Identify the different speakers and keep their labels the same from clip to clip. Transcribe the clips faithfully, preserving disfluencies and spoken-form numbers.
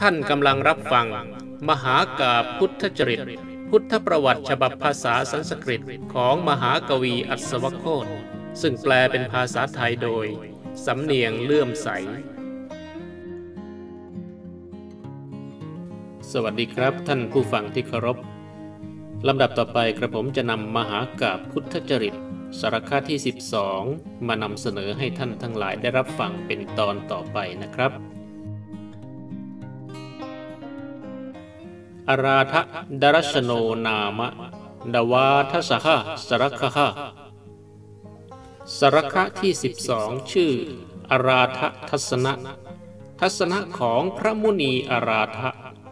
Speaker 1: ท่านกำลังรับฟังมหากาพย์พุทธจริตพุทธประวัติฉบับภาษาสันสกฤตของมหากวีอัศวโคตซึ่งแปลเป็นภาษาไทยโดยสำเนียงเลื่อมใสสวัสดีครับท่านผู้ฟังที่เคารพลำดับต่อไปกระผมจะนำมหากาพย์พุทธจริตสาระที่สิบสองมานำเสนอให้ท่านทั้งหลายได้รับฟังเป็นตอนต่อไปนะครับอาราทะดรชโนนามะดวาทสหสรคหะสรคะที่สิบสองชื่ออาราทะทัศนะทัศนะของพระมุนีอาราทะ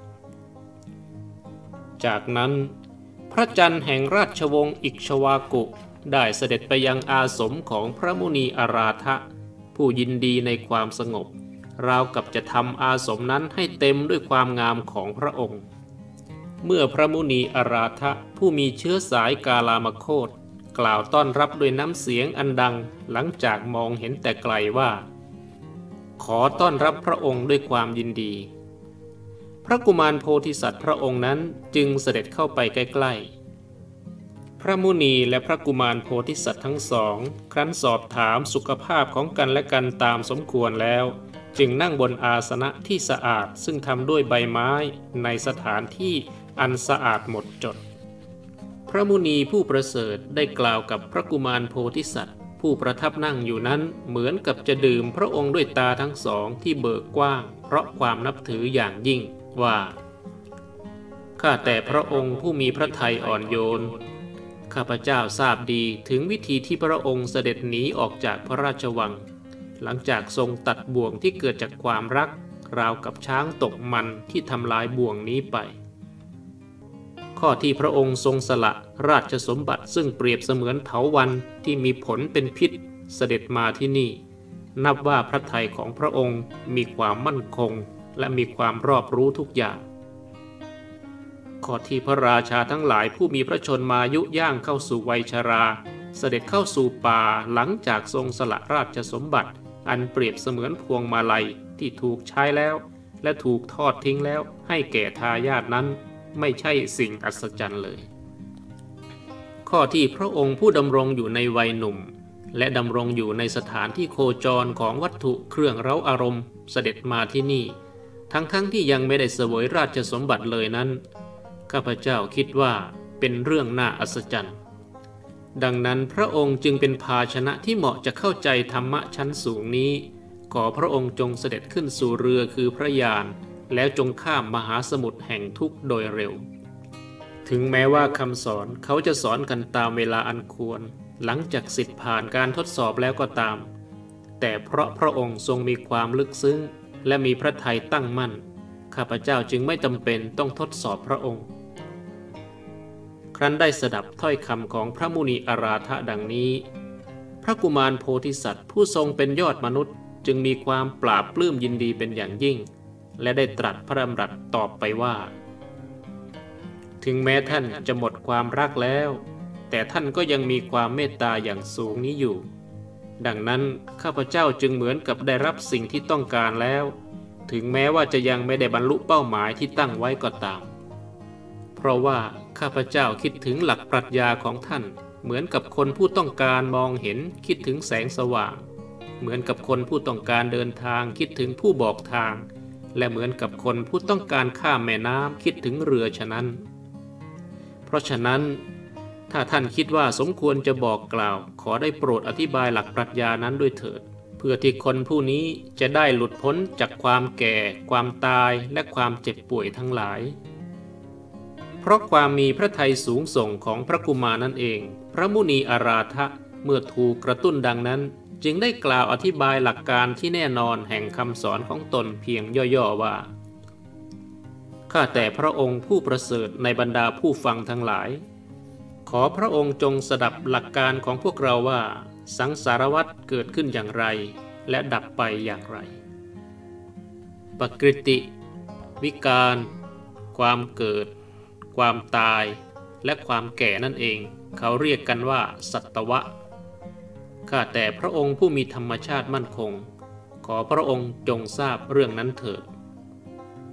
Speaker 1: จากนั้นพระจันทร์แห่งราชวงศ์อิกชวากุได้เสด็จไปยังอาสมของพระมุนีอาราทะผู้ยินดีในความสงบราวกับจะทำอาสมนั้นให้เต็มด้วยความงามของพระองค์เมื่อพระมุนีอาราทะผู้มีเชื้อสายกาลามโคตกล่าวต้อนรับด้วยน้ำเสียงอันดังหลังจากมองเห็นแต่ไกลว่าขอต้อนรับพระองค์ด้วยความยินดีพระกุมารโพธิสัตว์พระองค์นั้นจึงเสด็จเข้าไปใกล้ๆพระมุนีและพระกุมารโพธิสัตว์ทั้งสองครั้นสอบถามสุขภาพของกันและกันตามสมควรแล้วจึงนั่งบนอาสนะที่สะอาดซึ่งทำด้วยใบไม้ในสถานที่อันสะอาดหมดจดพระมุนีผู้ประเสริฐได้กล่าวกับพระกุมารโพธิสัตว์ผู้ประทับนั่งอยู่นั้นเหมือนกับจะดื่มพระองค์ด้วยตาทั้งสองที่เบิกกว้างเพราะความนับถืออย่างยิ่งว่าข้าแต่พระองค์ผู้มีพระทัยอ่อนโยนข้าพเจ้าทราบดีถึงวิธีที่พระองค์เสด็จหนีออกจากพระราชวังหลังจากทรงตัดบ่วงที่เกิดจากความรักราวกับช้างตกมันที่ทำลายบ่วงนี้ไปข้อที่พระองค์ทรงสละราชสมบัติซึ่งเปรียบเสมือนเถาวัลย์ที่มีผลเป็นพิษเสด็จมาที่นี่นับว่าพระทัยของพระองค์มีความมั่นคงและมีความรอบรู้ทุกอย่างข้อที่พระราชาทั้งหลายผู้มีพระชนมายุย่างเข้าสู่วัยชราเสด็จเข้าสู่ป่าหลังจากทรงสละราชสมบัติอันเปรียบเสมือนพวงมาลัยที่ถูกใช้แล้วและถูกทอดทิ้งแล้วให้แก่ทายาทนั้นไม่ใช่สิ่งอัศจรรย์เลยข้อที่พระองค์ผู้ดำรงอยู่ในวัยหนุ่มและดำรงอยู่ในสถานที่โคจรของวัตถุเครื่องเร้าอารมณ์เสด็จมาที่นี่ทั้งๆ ท, ที่ยังไม่ได้เสวยราชสมบัติเลยนั้นข้าพเจ้าคิดว่าเป็นเรื่องน่าอัศจรรย์ดังนั้นพระองค์จึงเป็นภาชนะที่เหมาะจะเข้าใจธรรมะชั้นสูงนี้ขอพระองค์จงเสด็จขึ้นสู่เรือคือพระยานแล้วจงข้ามมหาสมุทรแห่งทุกข์โดยเร็วถึงแม้ว่าคำสอนเขาจะสอนกันตามเวลาอันควรหลังจากสิทธิผ่านการทดสอบแล้วก็ตามแต่เพราะพระองค์ทรงมีความลึกซึ้งและมีพระทัยตั้งมั่นข้าพเจ้าจึงไม่จำเป็นต้องทดสอบพระองค์ครั้นได้สดับถ้อยคำของพระมุนีอาราทะดังนี้พระกุมารโพธิสัตว์ผู้ทรงเป็นยอดมนุษย์จึงมีความปราบปลื้มยินดีเป็นอย่างยิ่งและได้ตรัสพระดำรัสตอบไปว่าถึงแม้ท่านจะหมดความรักแล้วแต่ท่านก็ยังมีความเมตตาอย่างสูงนี้อยู่ดังนั้นข้าพเจ้าจึงเหมือนกับได้รับสิ่งที่ต้องการแล้วถึงแม้ว่าจะยังไม่ได้บรรลุเป้าหมายที่ตั้งไว้ก็ตามเพราะว่าข้าพเจ้าคิดถึงหลักปรัชญาของท่านเหมือนกับคนผู้ต้องการมองเห็นคิดถึงแสงสว่างเหมือนกับคนผู้ต้องการเดินทางคิดถึงผู้บอกทางและเหมือนกับคนผู้ต้องการข้ามแม่น้ำคิดถึงเรือฉะนั้นเพราะฉะนั้นถ้าท่านคิดว่าสมควรจะบอกกล่าวขอได้โปรดอธิบายหลักปรัชญานั้นด้วยเถิดเพื่อที่คนผู้นี้จะได้หลุดพ้นจากความแก่ความตายและความเจ็บป่วยทั้งหลายเพราะความมีพระทัยสูงส่งของพระกุมารนั่นเองพระมุนีอาราทะเมื่อถูกกระตุ้นดังนั้นจึงได้กล่าวอธิบายหลักการที่แน่นอนแห่งคำสอนของตนเพียงย่อๆว่าข้าแต่พระองค์ผู้ประเสริฐในบรรดาผู้ฟังทั้งหลายขอพระองค์จงสดับหลักการของพวกเราว่าสังสารวัฏเกิดขึ้นอย่างไรและดับไปอย่างไรปกติวิการความเกิดความตายและความแก่นั่นเองเขาเรียกกันว่าสัตวะข้าแต่พระองค์ผู้มีธรรมชาติมั่นคงขอพระองค์จงทราบเรื่องนั้นเถิด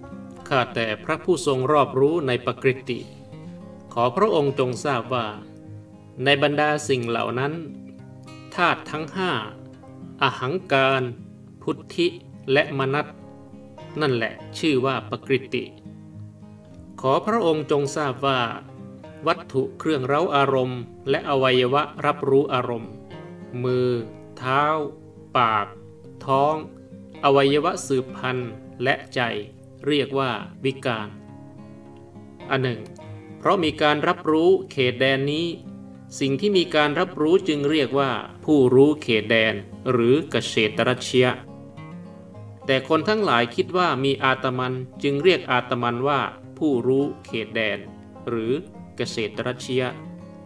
Speaker 1: ข้าแต่พระผู้ทรงรอบรู้ในประกฤติขอพระองค์จงทราบว่าในบรรดาสิ่งเหล่านั้นธาตุทั้งห้าอหังการพุทธิและมนัสนั่นแหละชื่อว่าประกฤติขอพระองค์จงทราบว่าวัตถุเครื่องเร้าอารมณ์และอวัยวะรับรู้อารมณ์มือเท้าปากท้องอวัยวะสืบพันธุ์และใจเรียกว่าวิการอันหนึ่งเพราะมีการรับรู้เขตแดนนี้สิ่งที่มีการรับรู้จึงเรียกว่าผู้รู้เขตแดนหรือเกษตรัชยะแต่คนทั้งหลายคิดว่ามีอาตมันจึงเรียกอาตมันว่าผู้รู้เขตแดนหรือเกษตรัชยะ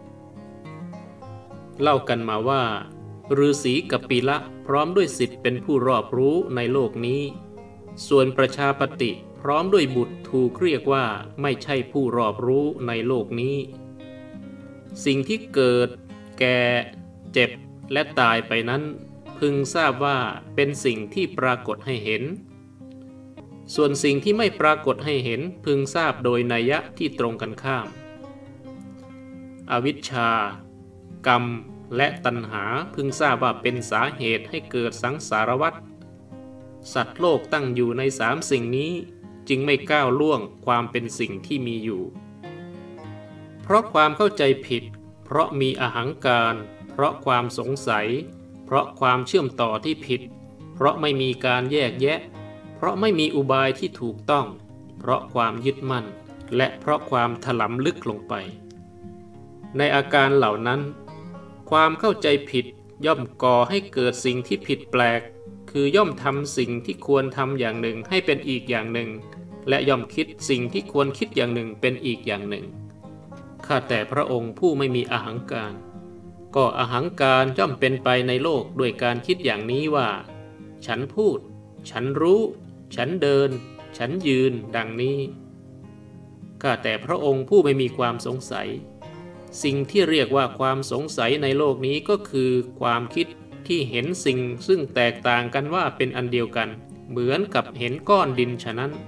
Speaker 1: เล่ากันมาว่าฤาษีกัปปิละพร้อมด้วยสิทธิ์เป็นผู้รอบรู้ในโลกนี้ส่วนประชาปติพร้อมด้วยบุตรถูกเรียกว่าไม่ใช่ผู้รอบรู้ในโลกนี้สิ่งที่เกิดแก่เจ็บและตายไปนั้นพึงทราบว่าเป็นสิ่งที่ปรากฏให้เห็นส่วนสิ่งที่ไม่ปรากฏให้เห็นพึงทราบโดยนัยยะที่ตรงกันข้ามอวิชชากรรมและตัณหาพึงทราบว่าเป็นสาเหตุให้เกิดสังสารวัฏสัตว์โลกตั้งอยู่ในสามสิ่งนี้จึงไม่ก้าวล่วงความเป็นสิ่งที่มีอยู่เพราะความเข้าใจผิดเพราะมีอหังการเพราะความสงสัยเพราะความเชื่อมต่อที่ผิดเพราะไม่มีการแยกแยะเพราะไม่มีอุบายที่ถูกต้องเพราะความยึดมั่นและเพราะความถลำลึกลงไปในอาการเหล่านั้นความเข้าใจผิดย่อมก่อให้เกิดสิ่งที่ผิดแปลกคือย่อมทำสิ่งที่ควรทำอย่างหนึ่งให้เป็นอีกอย่างหนึ่งและย่อมคิดสิ่งที่ควรคิดอย่างหนึ่งเป็นอีกอย่างหนึ่งข้าแต่พระองค์ผู้ไม่มีอหังการก็อหังการย่อมเป็นไปในโลกด้วยการคิดอย่างนี้ว่าฉันพูดฉันรู้ฉันเดินฉันยืนดังนี้ข้าแต่พระองค์ผู้ไม่มีความสงสัยสิ่งที่เรียกว่าความสงสัยในโลกนี้ก็คือความคิดที่เห็นสิ่งซึ่งแตกต่างกันว่าเป็นอันเดียวกันเหมือนกับเห็นก้อนดินฉะนั้น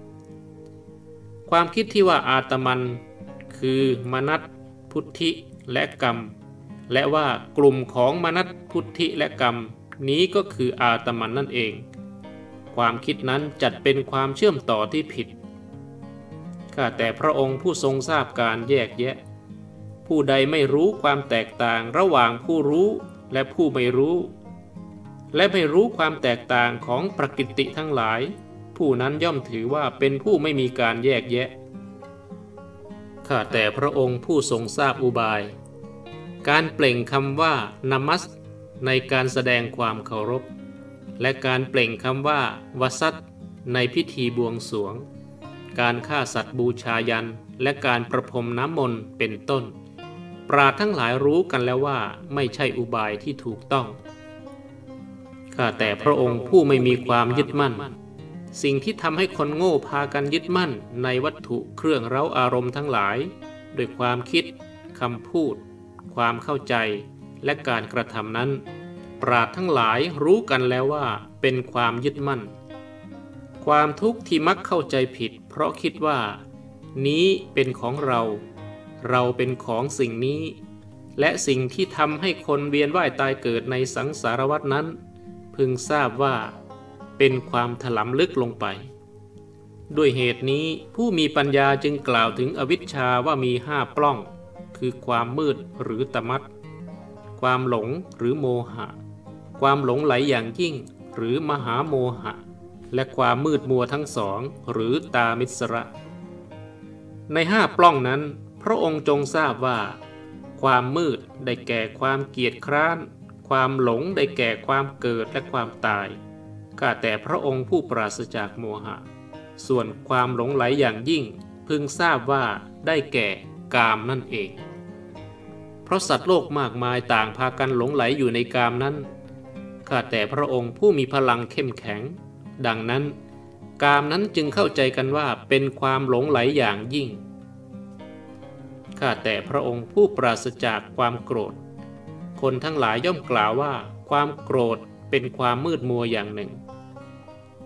Speaker 1: ความคิดที่ว่าอาตมันคือมนัสพุทธิและกรรมและว่ากลุ่มของมนัสพุทธิและกรรมนี้ก็คืออาตมันนั่นเองความคิดนั้นจัดเป็นความเชื่อมต่อที่ผิดข้าแต่พระองค์ผู้ทรงทราบการแยกแยะผู้ใดไม่รู้ความแตกต่างระหว่างผู้รู้และผู้ไม่รู้และไม่รู้ความแตกต่างของประกฤติทั้งหลายผู้นั้นย่อมถือว่าเป็นผู้ไม่มีการแยกแยะข้าแต่พระองค์ผู้ทรงทราบอุบายการเปล่งคำว่านามัสในการแสดงความเคารพและการเปล่งคำว่าวสัตในพิธีบวงสรวงการฆ่าสัตว์บูชายันและการประพรมน้ำมนต์เป็นต้นปราชญ์ทั้งหลายรู้กันแล้วว่าไม่ใช่อุบายที่ถูกต้องข้าแต่พระองค์ผู้ไม่มีความยึดมั่นสิ่งที่ทำให้คนโง่พากันยึดมั่นในวัตถุเครื่องเร้าอารมณ์ทั้งหลายด้วยความคิดคำพูดความเข้าใจและการกระทำนั้นปราชญ์ทั้งหลายรู้กันแล้วว่าเป็นความยึดมั่นความทุกข์ที่มักเข้าใจผิดเพราะคิดว่านี้เป็นของเราเราเป็นของสิ่งนี้และสิ่งที่ทำให้คนเวียนว่ายตายเกิดในสังสารวัฏนั้นพึงทราบว่าเป็นความถลำลึกลงไปด้วยเหตุนี้ผู้มีปัญญาจึงกล่าวถึงอวิชชาว่ามีห้าปล้องคือความมืดหรือตมัสความหลงหรือโมหะความหลงไหลอย่างยิ่งหรือมหาโมหะและความมืดมัวทั้งสองหรือตามิสระในห้าปล้องนั้นพระองค์จงทราบว่าความมืดได้แก่ความเกียจคร้านความหลงได้แก่ความเกิดและความตายข้าแต่พระองค์ผู้ปราศจากโมหะส่วนความหลงไหลอย่างยิ่งพึงทราบว่าได้แก่กามนั่นเองเพราะสัตว์โลกมากมายต่างพากันหลงไหลอยู่ในกามนั้นข้าแต่พระองค์ผู้มีพลังเข้มแข็งดังนั้นกามนั้นจึงเข้าใจกันว่าเป็นความหลงไหลอย่างยิ่งข้าแต่พระองค์ผู้ปราศจากความโกรธคนทั้งหลายย่อมกล่าวว่าความโกรธเป็นความมืดมัวอย่างหนึ่ง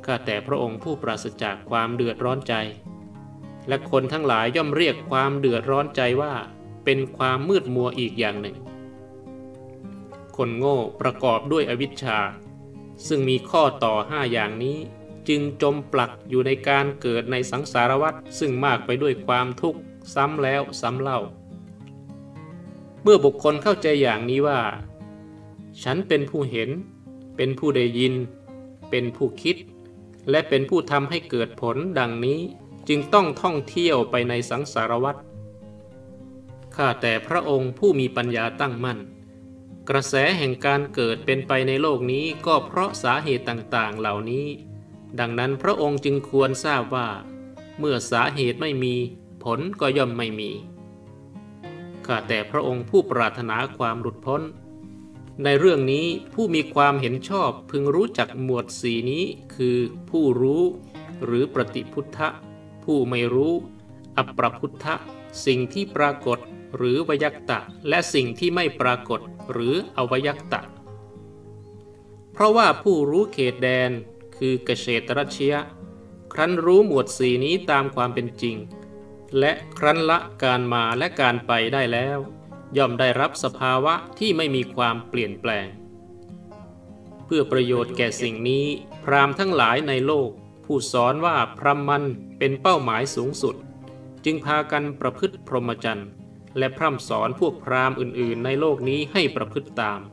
Speaker 1: ข้าแต่พระองค์ผู้ปราศจากความเดือดร้อนใจและคนทั้งหลายย่อมเรียกความเดือดร้อนใจว่าเป็นความมืดมัวอีกอย่างหนึ่งคนโง่ประกอบด้วยอวิชชาซึ่งมีข้อต่อห้าอย่างนี้จึงจมปลักอยู่ในการเกิดในสังสารวัฏซึ่งมากไปด้วยความทุกข์ซ้ำแล้วซ้ำเล่าเมื่อบุคคลเข้าใจอย่างนี้ว่าฉันเป็นผู้เห็นเป็นผู้ได้ยินเป็นผู้คิดและเป็นผู้ทำให้เกิดผลดังนี้จึงต้องท่องเที่ยวไปในสังสารวัฏข้าแต่พระองค์ผู้มีปัญญาตั้งมั่นกระแสแห่งการเกิดเป็นไปในโลกนี้ก็เพราะสาเหตุต่างๆเหล่านี้ดังนั้นพระองค์จึงควรทราบว่าเมื่อสาเหตุไม่มีผลก็ย่อมไม่มีข้าแต่พระองค์ผู้ปรารถนาความหลุดพ้นในเรื่องนี้ผู้มีความเห็นชอบพึงรู้จักหมวดสี่นี้คือผู้รู้หรือปฏิพุทธะผู้ไม่รู้อัปปพุทธะสิ่งที่ปรากฏหรือวยัคตะและสิ่งที่ไม่ปรากฏหรืออวยัคตะเพราะว่าผู้รู้เขตแดนคือเกษตรัชยะครั้นรู้หมวดสี่นี้ตามความเป็นจริงและครั้นละการมาและการไปได้แล้วย่อมได้รับสภาวะที่ไม่มีความเปลี่ยนแปลงเพื่อประโยชน์แก่สิ่งนี้พราหมณ์ทั้งหลายในโลกผู้สอนว่าพรหมันเป็นเป้าหมายสูงสุดจึงพากันประพฤติพรหมจรรย์และพร่ำสอนพวกพราหมณ์อื่นๆในโลกนี้ให้ประพฤติตาม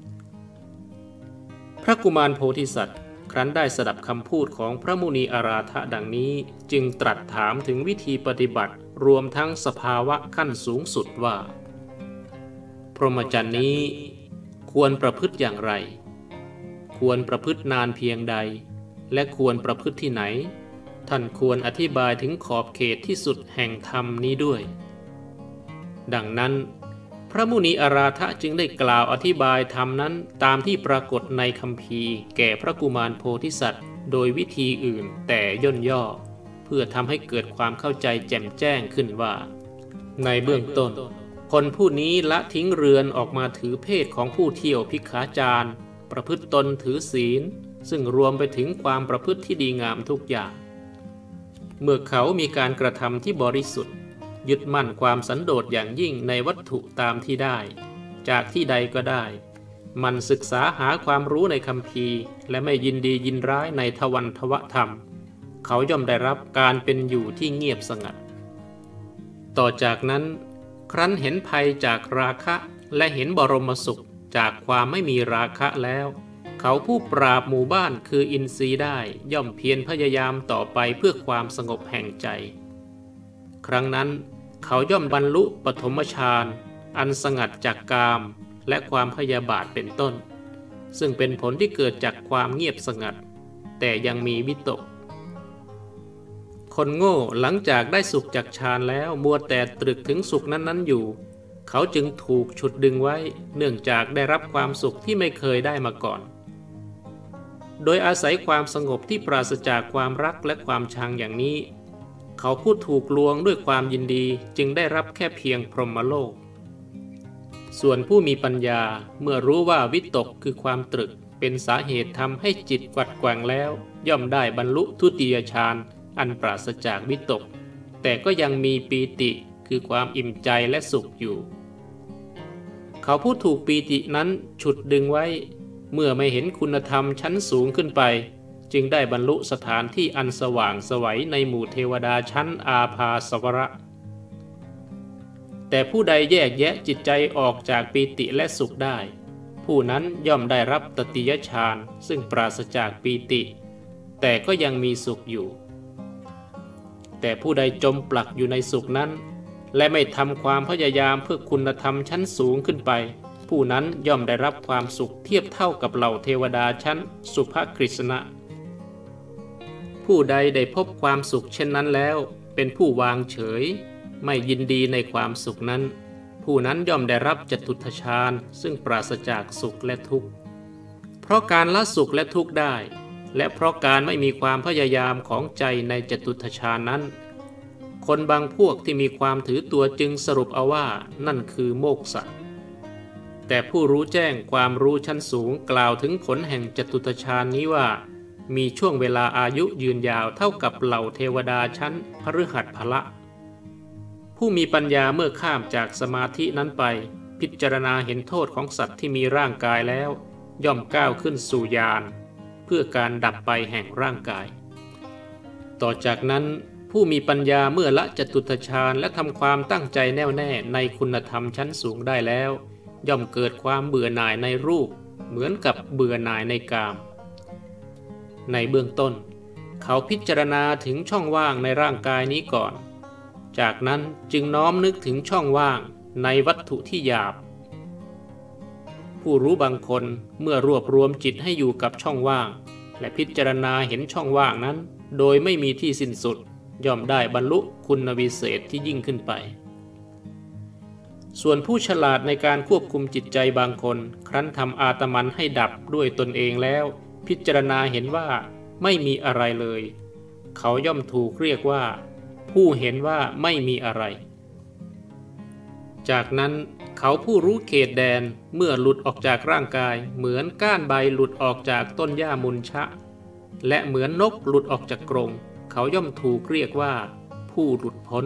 Speaker 1: พระกุมารโพธิสัตว์ครั้นได้สดับคำพูดของพระมุนีอาราธะดังนี้จึงตรัสถามถึงวิธีปฏิบัติรวมทั้งสภาวะขั้นสูงสุดว่าพรหมจรรย์นี้ควรประพฤติอย่างไรควรประพฤตินานเพียงใดและควรประพฤติที่ไหนท่านควรอธิบายถึงขอบเขตที่สุดแห่งธรรมนี้ด้วยดังนั้นพระมุนีอาราธะจึงได้กล่าวอธิบายธรรมนั้นตามที่ปรากฏในคัมภีร์แก่พระกุมารโพธิสัตว์โดยวิธีอื่นแต่ย่นย่อเพื่อทำให้เกิดความเข้าใจแจ่มแจ้งขึ้นว่าในเบื้องต้นคนผู้นี้ละทิ้งเรือนออกมาถือเพศของผู้เที่ยวภิกขาจารประพฤติตนถือศีลซึ่งรวมไปถึงความประพฤติที่ดีงามทุกอย่างเมื่อเขามีการกระทำที่บริสุทธิ์ยึดมั่นความสันโดษอย่างยิ่งในวัตถุตามที่ได้จากที่ใดก็ได้มันศึกษาหาความรู้ในคัมภีร์และไม่ยินดียินร้ายในทวันทวธรรมเขาย่อมได้รับการเป็นอยู่ที่เงียบสงัดต่อจากนั้นครั้นเห็นภัยจากราคะและเห็นบรมสุขจากความไม่มีราคะแล้วเขาผู้ปราบหมู่บ้านคืออินทรีย์ได้ย่อมเพียรพยายามต่อไปเพื่อความสงบแห่งใจครั้งนั้นเขาย่อมบรรลุปฐมฌานอันสงัดจากกามและความพยาบาทเป็นต้นซึ่งเป็นผลที่เกิดจากความเงียบสงัดแต่ยังมีวิตกคนโง่หลังจากได้สุขจากฌานแล้วมัวแต่ตรึกถึงสุขนั้นๆอยู่เขาจึงถูกฉุดดึงไว้เนื่องจากได้รับความสุขที่ไม่เคยได้มาก่อนโดยอาศัยความสงบที่ปราศจากความรักและความชังอย่างนี้เขาผู้ถูกลวงด้วยความยินดีจึงได้รับแค่เพียงพรหมโลกส่วนผู้มีปัญญาเมื่อรู้ว่าวิตกคือความตรึกเป็นสาเหตุทำให้จิตกวัดแกว่งแล้วย่อมได้บรรลุทุติยฌานอันปราศจากวิตกแต่ก็ยังมีปีติคือความอิ่มใจและสุขอยู่เขาผู้ถูกปีตินั้นฉุดดึงไว้เมื่อไม่เห็นคุณธรรมชั้นสูงขึ้นไปจึงได้บรรลุสถานที่อันสว่างไสวในหมู่เทวดาชั้นอาภาสวระแต่ผู้ใดแยกแยะจิตใจออกจากปีติและสุขได้ผู้นั้นย่อมได้รับตติยฌานซึ่งปราศจากปีติแต่ก็ยังมีสุขอยู่แต่ผู้ใดจมปลักอยู่ในสุขนั้นและไม่ทำความพยายามเพื่อคุณธรรมชั้นสูงขึ้นไปผู้นั้นย่อมได้รับความสุขเทียบเท่ากับเหล่าเทวดาชั้นสุภกฤษณะผู้ใดได้พบความสุขเช่นนั้นแล้วเป็นผู้วางเฉยไม่ยินดีในความสุขนั้นผู้นั้นย่อมได้รับจตุตถฌานซึ่งปราศจากสุขและทุกข์เพราะการละสุขและทุกข์ได้และเพราะการไม่มีความพยายามของใจในจตุตถฌานนั้นคนบางพวกที่มีความถือตัวจึงสรุปเอาว่านั่นคือโมกขะแต่ผู้รู้แจ้งความรู้ชั้นสูงกล่าวถึงผลแห่งจตุตถฌานนี้ว่ามีช่วงเวลาอายุยืนยาวเท่ากับเหล่าเทวดาชั้นพฤหัสพละผู้มีปัญญาเมื่อข้ามจากสมาธินั้นไปพิจารณาเห็นโทษของสัตว์ที่มีร่างกายแล้วย่อมก้าวขึ้นสู่ญาณเพื่อการดับไปแห่งร่างกายต่อจากนั้นผู้มีปัญญาเมื่อละจตุตฌานและทำความตั้งใจแน่วแน่ในคุณธรรมชั้นสูงได้แล้วย่อมเกิดความเบื่อหน่ายในรูปเหมือนกับเบื่อหน่ายในกามในเบื้องต้นเขาพิจารณาถึงช่องว่างในร่างกายนี้ก่อนจากนั้นจึงน้อมนึกถึงช่องว่างในวัตถุที่หยาบผู้รู้บางคนเมื่อรวบรวมจิตให้อยู่กับช่องว่างและพิจารณาเห็นช่องว่างนั้นโดยไม่มีที่สิ้นสุดย่อมได้บรรลุคุณวิเศษที่ยิ่งขึ้นไปส่วนผู้ฉลาดในการควบคุมจิตใจบางคนครั้นทำอาตมันให้ดับด้วยตนเองแล้วพิจารณาเห็นว่าไม่มีอะไรเลยเขาย่อมถูกเรียกว่าผู้เห็นว่าไม่มีอะไรจากนั้นเขาผู้รู้เขตแดนเมื่อหลุดออกจากร่างกายเหมือนก้านใบหลุดออกจากต้นหญ้ามุนชะและเหมือนนกหลุดออกจากกรงเขาย่อมถูกเรียกว่าผู้หลุดพ้น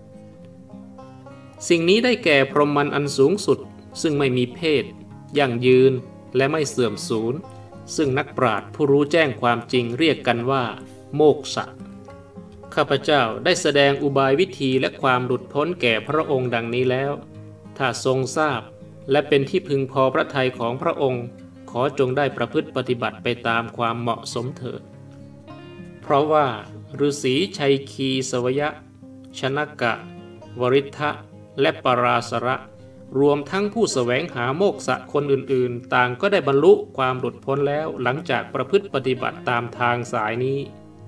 Speaker 1: สิ่งนี้ได้แก่พรหมันอันสูงสุดซึ่งไม่มีเพศยั่งยืนและไม่เสื่อมสูญซึ่งนักปราชญ์ผู้รู้แจ้งความจริงเรียกกันว่าโมกขะข้าพเจ้าได้แสดงอุบายวิธีและความหลุดพ้นแก่พระองค์ดังนี้แล้วถ้าทรงทราบและเป็นที่พึงพอพระทัยของพระองค์ขอจงได้ประพฤติปฏิบัติไปตามความเหมาะสมเถิดเพราะว่าฤาษีชัยคีสวยะชนกะวริทธะและปราสระรวมทั้งผู้แสวงหาโมกขะคนอื่นๆต่างก็ได้บรรลุความหลุดพ้นแล้วหลังจากประพฤติปฏิบัติตามทางสายนี้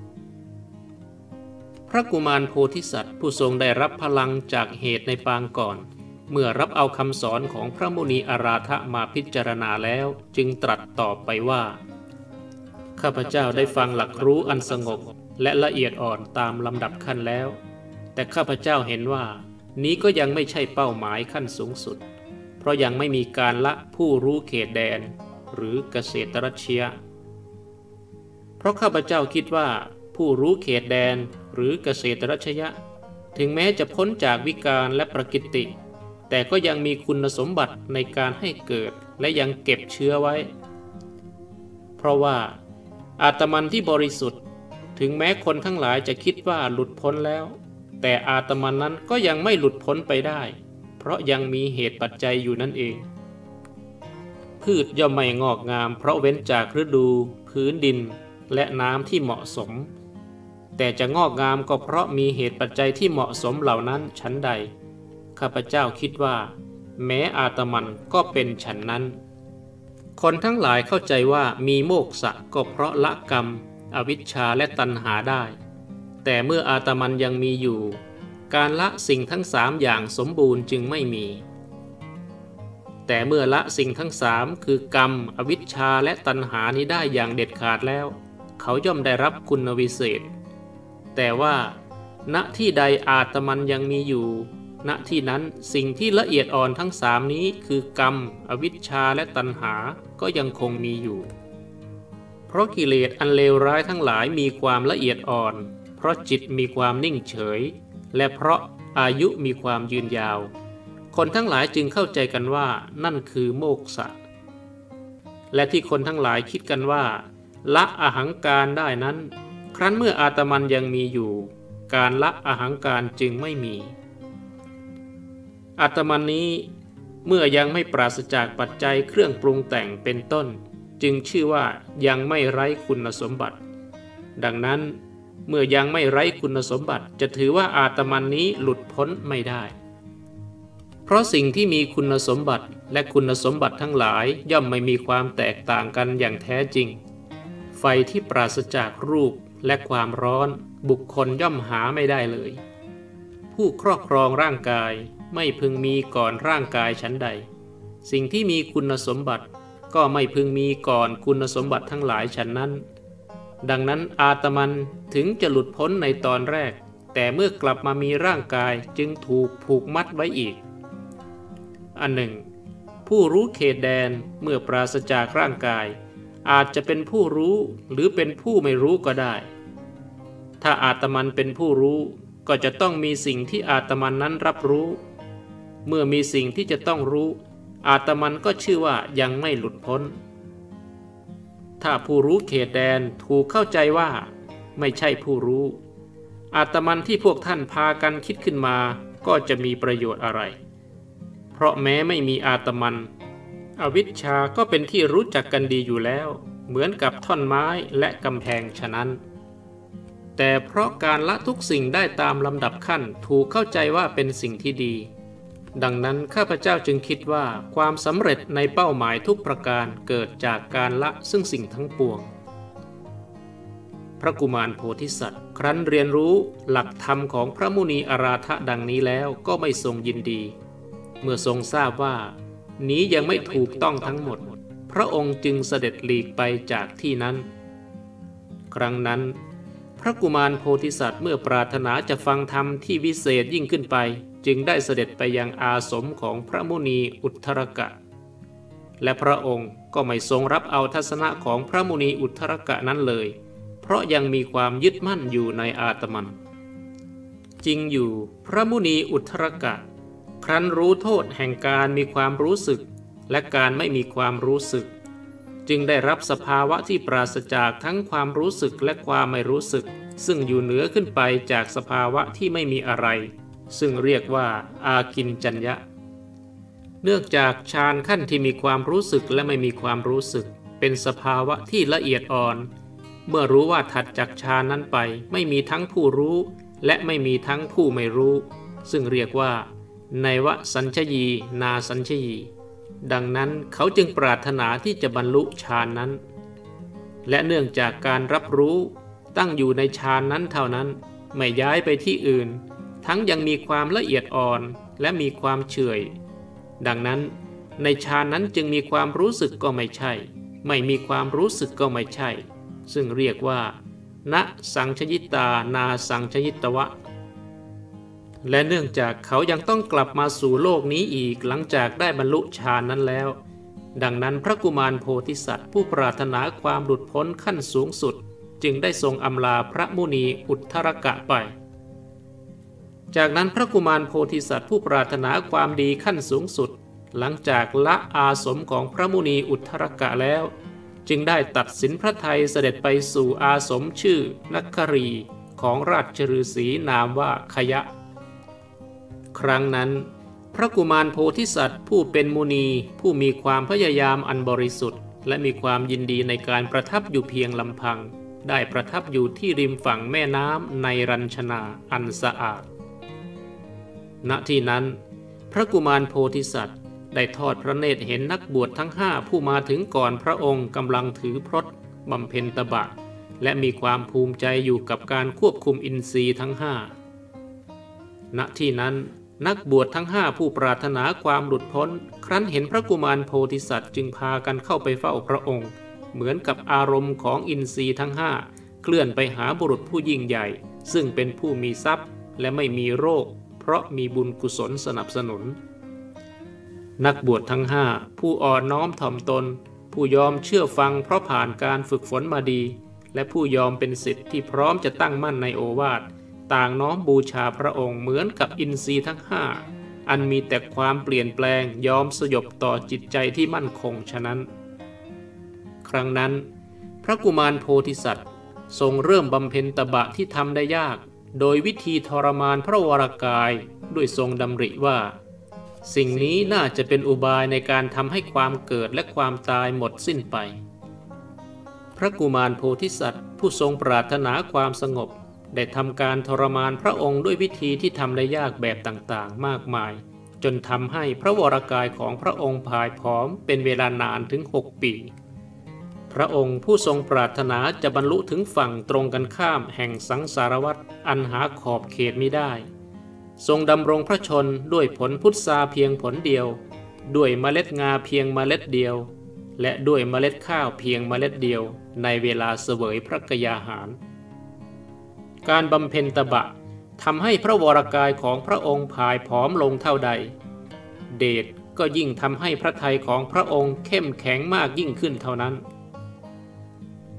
Speaker 1: พระกุมารโพธิสัตว์ผู้ทรงได้รับพลังจากเหตุในปางก่อนเมื่อรับเอาคำสอนของพระมุนีอาราธะมาพิจารณาแล้วจึงตรัสตอบไปว่าข้าพเจ้าได้ฟังหลักรู้อันสงบและละเอียดอ่อนตามลำดับขั้นแล้วแต่ข้าพเจ้าเห็นว่านี้ก็ยังไม่ใช่เป้าหมายขั้นสูงสุดเพราะยังไม่มีการละผู้รู้เขตแดนหรือเกษตรัชยะเพราะข้าพเจ้าคิดว่าผู้รู้เขตแดนหรือเกษตรัชยะถึงแม้จะพ้นจากวิการและประกิตติแต่ก็ยังมีคุณสมบัติในการให้เกิดและยังเก็บเชื้อไว้เพราะว่าอาตมันที่บริสุทธิ์ถึงแม้คนทั้งหลายจะคิดว่าหลุดพ้นแล้วแต่อาตมันนั้นก็ยังไม่หลุดพ้นไปได้เพราะยังมีเหตุปัจจัยอยู่นั่นเองพืชย่อมไม่งอกงามเพราะเว้นจากฤดูพื้นดินและน้ำที่เหมาะสมแต่จะงอกงามก็เพราะมีเหตุปัจจัยที่เหมาะสมเหล่านั้นฉันใดข้าพเจ้าคิดว่าแม้อาตมันก็เป็นฉันนั้นคนทั้งหลายเข้าใจว่ามีโมกขะก็เพราะละกรรมอวิชชาและตัณหาได้แต่เมื่ออาตมันยังมีอยู่การละสิ่งทั้งสามอย่างสมบูรณ์จึงไม่มีแต่เมื่อละสิ่งทั้งสามคือกรรมอวิชชาและตัณหานี้ได้อย่างเด็ดขาดแล้วเขาย่อมได้รับคุณวิเศษแต่ว่าณที่ใดอาตมันยังมีอยู่ณที่นั้นสิ่งที่ละเอียดอ่อนทั้งสามนี้คือกรรมอวิชชาและตัณหาก็ยังคงมีอยู่เพราะกิเลสอันเลวร้ายทั้งหลายมีความละเอียดอ่อนเพราะจิตมีความนิ่งเฉยและเพราะอายุมีความยืนยาวคนทั้งหลายจึงเข้าใจกันว่านั่นคือโมกขะและที่คนทั้งหลายคิดกันว่าละอหังการได้นั้นครั้นเมื่ออาตมันยังมีอยู่การละอหังการจึงไม่มีอาตมันนี้เมื่อยังไม่ปราศจากปัจจัยเครื่องปรุงแต่งเป็นต้นจึงชื่อว่ายังไม่ไร้คุณสมบัติดังนั้นเมื่อยังไม่ไร้คุณสมบัติจะถือว่าอาตมันนี้หลุดพ้นไม่ได้เพราะสิ่งที่มีคุณสมบัติและคุณสมบัติทั้งหลายย่อมไม่มีความแตกต่างกันอย่างแท้จริงไฟที่ปราศจากรูปและความร้อนบุคคลย่อมหาไม่ได้เลยผู้ครอบครองร่างกายไม่พึงมีก่อนร่างกายชั้นใดสิ่งที่มีคุณสมบัติก็ไม่พึงมีก่อนคุณสมบัติทั้งหลายฉันนั้นดังนั้นอาตมันถึงจะหลุดพ้นในตอนแรกแต่เมื่อกลับมามีร่างกายจึงถูกผูกมัดไว้อีกอันหนึ่งผู้รู้เขตแดนเมื่อปราศจากร่างกายอาจจะเป็นผู้รู้หรือเป็นผู้ไม่รู้ก็ได้ถ้าอาตมันเป็นผู้รู้ก็จะต้องมีสิ่งที่อาตมันนั้นรับรู้เมื่อมีสิ่งที่จะต้องรู้อาตมันก็ชื่อว่ายังไม่หลุดพ้นถ้าผู้รู้เขตแดนถูกเข้าใจว่าไม่ใช่ผู้รู้อาตมันที่พวกท่านพากันคิดขึ้นมาก็จะมีประโยชน์อะไรเพราะแม้ไม่มีอาตมันอวิชชาก็เป็นที่รู้จักกันดีอยู่แล้วเหมือนกับท่อนไม้และกำแพงฉะนั้นแต่เพราะการละทุกสิ่งได้ตามลำดับขั้นถูกเข้าใจว่าเป็นสิ่งที่ดีดังนั้นข้าพเจ้าจึงคิดว่าความสำเร็จในเป้าหมายทุกประการเกิดจากการละซึ่งสิ่งทั้งปวงพระกุมารโพธิสัตว์ครั้นเรียนรู้หลักธรรมของพระมุนีอาราธะดังนี้แล้วก็ไม่ทรงยินดีเมื่อทรงทราบว่านี้ยังไม่ถูกต้องทั้งหมดพระองค์จึงเสด็จหลีกไปจากที่นั้นครั้งนั้นพระกุมารโพธิสัตว์เมื่อปรารถนาจะฟังธรรมที่วิเศษยิ่งขึ้นไปจึงได้เสด็จไปยังอาสมของพระมุนีอุทธรกะและพระองค์ก็ไม่ทรงรับเอาทัศนะของพระมุนีอุทธรกะนั้นเลยเพราะยังมีความยึดมั่นอยู่ในอาตมันจริงอยู่พระมุนีอุทธรกะครั้นรู้โทษแห่งการมีความรู้สึกและการไม่มีความรู้สึกจึงได้รับสภาวะที่ปราศจากทั้งความรู้สึกและความไม่รู้สึกซึ่งอยู่เหนือขึ้นไปจากสภาวะที่ไม่มีอะไรซึ่งเรียกว่าอากินจัญญะเนื่องจากฌานขั้นที่มีความรู้สึกและไม่มีความรู้สึกเป็นสภาวะที่ละเอียดอ่อนเมื่อรู้ว่าถัดจากฌานนั้นไปไม่มีทั้งผู้รู้และไม่มีทั้งผู้ไม่รู้ซึ่งเรียกว่าไนวสัญชยีนาสัญชยีดังนั้นเขาจึงปรารถนาที่จะบรรลุฌานนั้นและเนื่องจากการรับรู้ตั้งอยู่ในฌานนั้นเท่านั้นไม่ย้ายไปที่อื่นทั้งยังมีความละเอียดอ่อนและมีความเฉื่อยดังนั้นในฌานนั้นจึงมีความรู้สึกก็ไม่ใช่ไม่มีความรู้สึกก็ไม่ใช่ซึ่งเรียกว่าณสังชยิตานาสังชยิตวะและเนื่องจากเขายังต้องกลับมาสู่โลกนี้อีกหลังจากได้บรรลุฌานนั้นแล้วดังนั้นพระกุมารโพธิสัตว์ผู้ปรารถนาความหลุดพ้นขั้นสูงสุดจึงได้ทรงอำลาพระมุนีอุทธรกะไปจากนั้นพระกุมารโพธิสัตว์ผู้ปรารถนาความดีขั้นสูงสุดหลังจากละอาสมของพระมุนีอุทธรกะแล้วจึงได้ตัดสินพระทัยเสด็จไปสู่อาสมชื่อนักครีของราชฤาษีนามว่าขยะครั้งนั้นพระกุมารโพธิสัตว์ผู้เป็นมุนีผู้มีความพยายามอันบริสุทธิ์และมีความยินดีในการประทับอยู่เพียงลำพังได้ประทับอยู่ที่ริมฝั่งแม่น้ำในรัญชนาอันสะอาดณที่นั้นพระกุมารโพธิสัตว์ได้ทอดพระเนตรเห็นนักบวชทั้งห้าผู้มาถึงก่อนพระองค์กำลังถือพรตบำเพ็ญตบะและมีความภูมิใจอยู่กับการควบคุมอินทรีย์ทั้งห้าณที่นั้นนักบวชทั้งห้าผู้ปรารถนาความหลุดพ้นครั้นเห็นพระกุมารโพธิสัตว์จึงพากันเข้าไปเฝ้าพระองค์เหมือนกับอารมณ์ของอินทรีย์ทั้งห้าเคลื่อนไปหาบุรุษผู้ยิ่งใหญ่ซึ่งเป็นผู้มีทรัพย์และไม่มีโรคเพราะมีบุญกุศลสนับสนุนนักบวชทั้งห้าผู้อ่อนน้อมถ่อมตนผู้ยอมเชื่อฟังเพราะผ่านการฝึกฝนมาดีและผู้ยอมเป็นศิษย์ที่พร้อมจะตั้งมั่นในโอวาทต่างน้อมบูชาพระองค์เหมือนกับอินทรีย์ทั้งห้าอันมีแต่ความเปลี่ยนแปลงยอมสยบต่อจิตใจที่มั่นคงฉะนั้นครั้งนั้นพระกุมารโพธิสัตว์ทรงเริ่มบำเพ็ญตบะที่ทำได้ยากโดยวิธีทรมานพระวรกายด้วยทรงดำริว่าสิ่งนี้น่าจะเป็นอุบายในการทำให้ความเกิดและความตายหมดสิ้นไปพระกุมารโพธิสัตว์ผู้ทรงปรารถนาความสงบได้ทำการทรมานพระองค์ด้วยวิธีที่ทำได้ยากแบบต่างๆมากมายจนทำให้พระวรกายของพระองค์ผายผอมเป็นเวลานานถึงหกปีพระองค์ผู้ทรงปรารถนาจะบรรลุถึงฝั่งตรงกันข้ามแห่งสังสารวัฏอันหาขอบเขตมิได้ทรงดำรงพระชนด้วยผลพุทราเพียงผลเดียวด้วยเมล็ดงาเพียงเมล็ดเดียวและด้วยเมล็ดข้าวเพียงเมล็ดเดียวในเวลาเสวยพระกยาหารการบำเพ็ญตบะทำให้พระวรกายของพระองค์ผายผอมลงเท่าใดเดชก็ยิ่งทำให้พระทัยของพระองค์เข้มแข็งมากยิ่งขึ้นเท่านั้น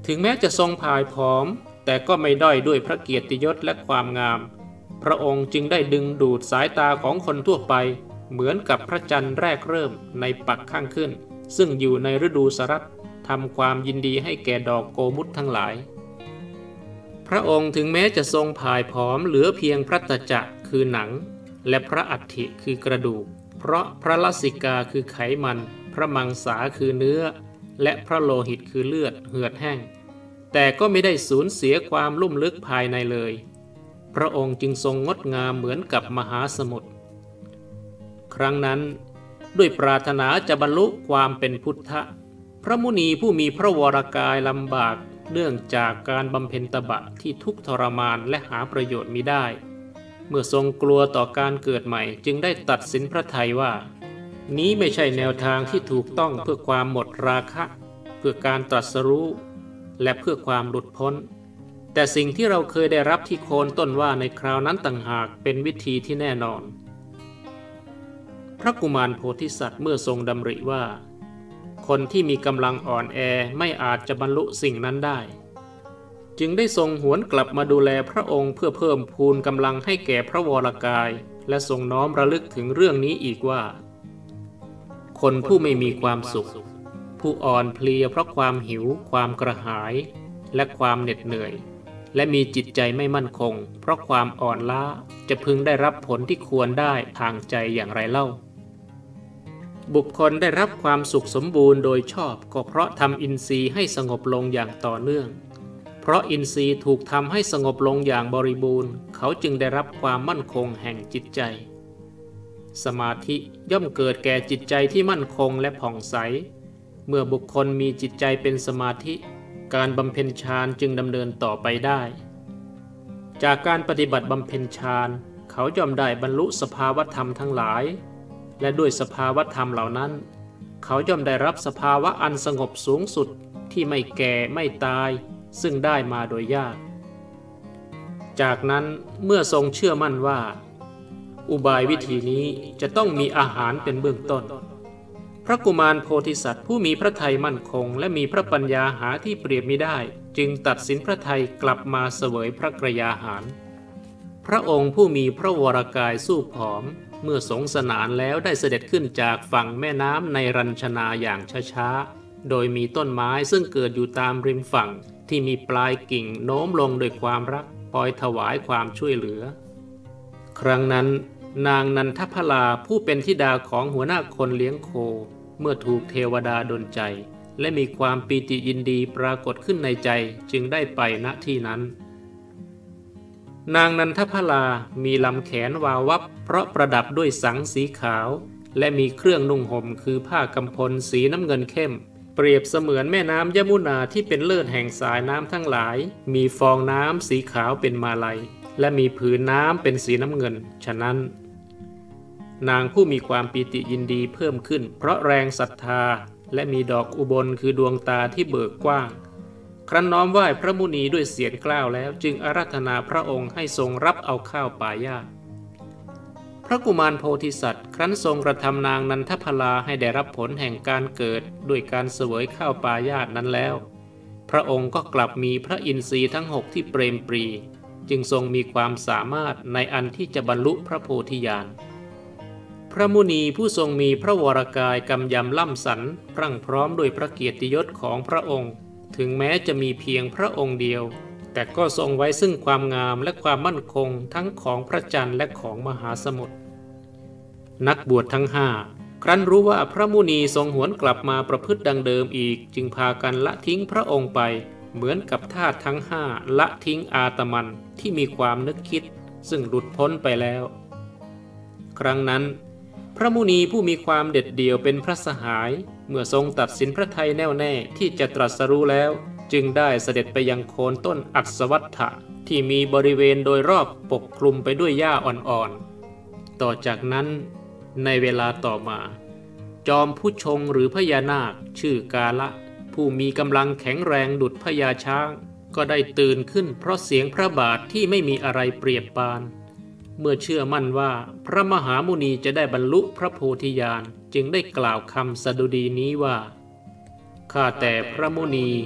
Speaker 1: ถึงแม้จะทรงพ่ายผอมแต่ก็ไม่ด้อยด้วยพระเกียรติยศและความงามพระองค์จึงได้ดึงดูดสายตาของคนทั่วไปเหมือนกับพระจันทร์แรกเริ่มในปักข้างขึ้นซึ่งอยู่ในฤดูสรัตทำความยินดีให้แก่ดอกโกมุตทั้งหลายพระองค์ถึงแม้จะทรงพ่ายผอมเหลือเพียงพระตจักรคือหนังและพระอัฐิคือกระดูกเพราะพระลสิกาคือไขมันพระมังสาคือเนื้อและพระโลหิตคือเลือดเหือดแห้งแต่ก็ไม่ได้สูญเสียความลุ่มลึกภายในเลยพระองค์จึงทรงงดงามเหมือนกับมหาสมุทรครั้งนั้นด้วยปรารถนาจะบรรลุความเป็นพุทธะพระมุนีผู้มีพระวรกายลำบากเนื่องจากการบำเพ็ญตบะที่ทุกข์ทรมานและหาประโยชน์มิได้เมื่อทรงกลัวต่อการเกิดใหม่จึงได้ตัดสินพระทัยว่านี้ไม่ใช่แนวทางที่ถูกต้องเพื่อความหมดราคะเพื่อการตรัสรู้และเพื่อความหลุดพ้นแต่สิ่งที่เราเคยได้รับที่โคนต้นว่าในคราวนั้นต่างหากเป็นวิธีที่แน่นอนพระกุมารโพธิสัตว์เมื่อทรงดำริว่าคนที่มีกำลังอ่อนแอไม่อาจจะบรรลุสิ่งนั้นได้จึงได้ทรงหวนกลับมาดูแลพระองค์เพื่อเพิ่มพูนกำลังให้แก่พระวรกายและทรงน้อมระลึกถึงเรื่องนี้อีกว่าคนผู้ไม่มีความสุขผู้อ่อนเพลียเพราะความหิวความกระหายและความเหน็ดเหนื่อยและมีจิตใจไม่มั่นคงเพราะความอ่อนล้าจะพึงได้รับผลที่ควรได้ทางใจอย่างไรเล่าบุคคลได้รับความสุขสมบูรณ์โดยชอบก็เพราะทำอินทรีย์ให้สงบลงอย่างต่อเนื่องเพราะอินทรีย์ถูกทำให้สงบลงอย่างบริบูรณ์เขาจึงได้รับความมั่นคงแห่งจิตใจสมาธิย่อมเกิดแก่จิตใจที่มั่นคงและผ่องใสเมื่อบุคคลมีจิตใจเป็นสมาธิการบำเพ็ญฌานจึงดำเนินต่อไปได้จากการปฏิบัติบำเพ็ญฌานเขาย่อมได้บรรลุสภาวธรรมทั้งหลายและด้วยสภาวธรรมเหล่านั้นเขาย่อมได้รับสภาวะอันสงบสูงสุดที่ไม่แก่ไม่ตายซึ่งได้มาโดยยากจากนั้นเมื่อทรงเชื่อมั่นว่าอุบายวิธีนี้จะต้องมีอาหารเป็นเบื้องต้นพระกุมารโพธิสัตว์ผู้มีพระทัยมั่นคงและมีพระปัญญาหาที่เปรียบมิได้จึงตัดสินพระทัยกลับมาเสวยพระกรยาหารพระองค์ผู้มีพระวรกายสู้ผอมเมื่อสงสนานแล้วได้เสด็จขึ้นจากฝั่งแม่น้ำในรัญชนาอย่างช้าๆโดยมีต้นไม้ซึ่งเกิดอยู่ตามริมฝั่งที่มีปลายกิ่งโน้มลงด้วยความรักคอยถวายความช่วยเหลือครั้งนั้นนางนันทพลาผู้เป็นธิดาของหัวหน้าคนเลี้ยงโคเมื่อถูกเทวดาดลใจและมีความปีติยินดีปรากฏขึ้นในใจจึงได้ไปณที่นั้นนางนันทพลามีลำแขนวาววับเพราะประดับด้วยสังสีขาวและมีเครื่องนุ่งห่มคือผ้ากำพลสีน้ำเงินเข้มเปรียบเสมือนแม่น้ำยมุนาที่เป็นเลิศแห่งสายน้ำทั้งหลายมีฟองน้ำสีขาวเป็นมาลัยและมีผืนน้ำเป็นสีน้ำเงินฉะนั้นนางผู้มีความปีติยินดีเพิ่มขึ้นเพราะแรงศรัทธาและมีดอกอุบลคือดวงตาที่เบิกกว้างครั้นน้อมไหว้พระมุนีด้วยเสียงกล้าวแล้วจึงอาราธนาพระองค์ให้ทรงรับเอาข้าวปายาตพระกุมารโพธิสัตว์ครั้นทรงกระทำนางนันทพลาให้ได้รับผลแห่งการเกิดด้วยการเสวยข้าวปายาตนั้นแล้วพระองค์ก็กลับมีพระอินทรีย์ทั้งหกที่เปรมปรีจึงทรงมีความสามารถในอันที่จะบรรลุพระโพธิญาณพระมุนีผู้ทรงมีพระวรกายกำยำล่ำสันพรั่งพร้อมด้วยพระเกียรติยศของพระองค์ถึงแม้จะมีเพียงพระองค์เดียวแต่ก็ทรงไว้ซึ่งความงามและความมั่นคงทั้งของพระจันทร์และของมหาสมุทรนักบวชทั้งห้าครั้นรู้ว่าพระมุนีทรงหวนกลับมาประพฤติดังเดิมอีกจึงพากันละทิ้งพระองค์ไปเหมือนกับทาสทั้งห้าละทิ้งอาตมันที่มีความนึกคิดซึ่งหลุดพ้นไปแล้วครั้งนั้นพระมุนีผู้มีความเด็ดเดี่ยวเป็นพระสหายเมื่อทรงตัดสินพระทัยแน่วแน่ที่จะตรัสรู้แล้วจึงได้เสด็จไปยังโคนต้นอัศวัฏฐะที่มีบริเวณโดยรอบปกคลุมไปด้วยหญ้าอ่อนๆต่อจากนั้นในเวลาต่อมาจอมผู้ชงหรือพญานาคชื่อกาละผู้มีกำลังแข็งแรงดุจพญาช้างก็ได้ตื่นขึ้นเพราะเสียงพระบาทที่ไม่มีอะไรเปรียบปานเมื่อเชื่อมั่นว่าพระมหามุนีจะได้บรรลุพระโพธิญาณจึงได้กล่าวคำสดุดีนี้ว่าข้าแต่พระมุนี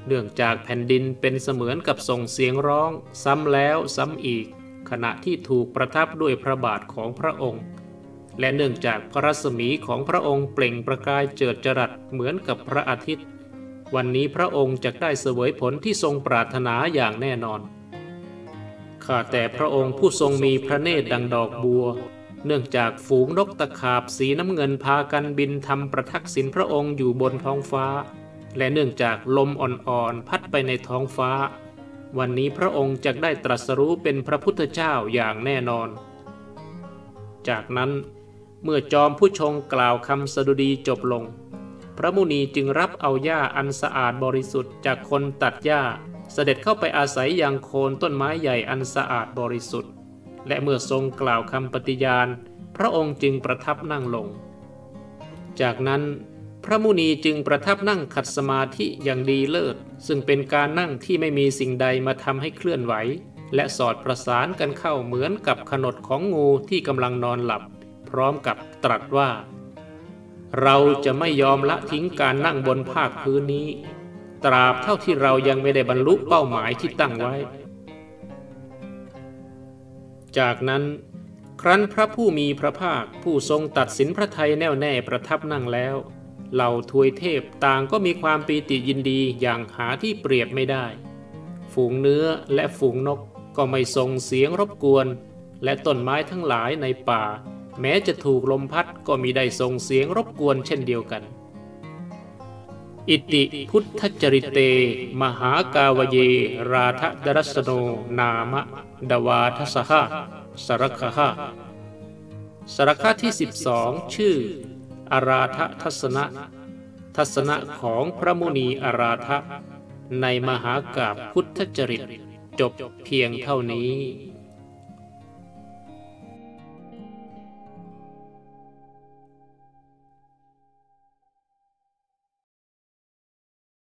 Speaker 1: เนื่องจากแผ่นดินเป็นเสมือนกับส่งเสียงร้องซ้ำแล้วซ้ำอีกขณะที่ถูกประทับด้วยพระบาทของพระองค์และเนื่องจากพระรัศมีของพระองค์เปล่งประกายเจิดจรัสเหมือนกับพระอาทิตย์วันนี้พระองค์จะได้เสวยผลที่ทรงปรารถนาอย่างแน่นอนข้าแต่พระองค์ผู้ทรงมีพระเนตรดังดอกบัวเนื่องจากฝูงนกตะขาบสีน้ำเงินพากันบินทำประทักษิณพระองค์อยู่บนท้องฟ้าและเนื่องจากลมอ่อนๆพัดไปในท้องฟ้าวันนี้พระองค์จะได้ตรัสรู้เป็นพระพุทธเจ้าอย่างแน่นอนจากนั้นเมื่อจอมผู้ชงกล่าวคำสดุดีจบลงพระมุนีจึงรับเอาหญ้าอันสะอาดบริสุทธิ์จากคนตัดหญ้าเสด็จเข้าไปอาศัยยังโคนต้นไม้ใหญ่อันสะอาดบริสุทธิ์และเมื่อทรงกล่าวคำปฏิญาณพระองค์จึงประทับนั่งลงจากนั้นพระมุนีจึงประทับนั่งขัดสมาธิอย่างดีเลิศซึ่งเป็นการนั่งที่ไม่มีสิ่งใดมาทำให้เคลื่อนไหวและสอดประสานกันเข้าเหมือนกับขนดของงูที่กำลังนอนหลับพร้อมกับตรัสว่าเราจะไม่ยอมละทิ้งการนั่งบนภาคพื้นนี้ตราบเท่าที่เรายังไม่ได้บรรลุเป้าหมายที่ตั้งไว้จากนั้นครั้นพระผู้มีพระภาคผู้ทรงตัดสินพระทัยแน่วแน่ประทับนั่งแล้วเหล่าทวยเทพต่างก็มีความปีติยินดีอย่างหาที่เปรียบไม่ได้ฝูงเนื้อและฝูงนกก็ไม่ส่งเสียงรบกวนและต้นไม้ทั้งหลายในป่าแม้จะถูกลมพัดก็มิได้ส่งเสียงรบกวนเช่นเดียวกันอิติพุทธจริตเตมหากาวเยราทดรัสโนนามะดวาทสหะสรคหะสรคที่สิบสองชื่ออาราททัศนะทัศนะของพระมุนีอาราทะในมหากาพพุทธจริตจบเพียงเท่านี้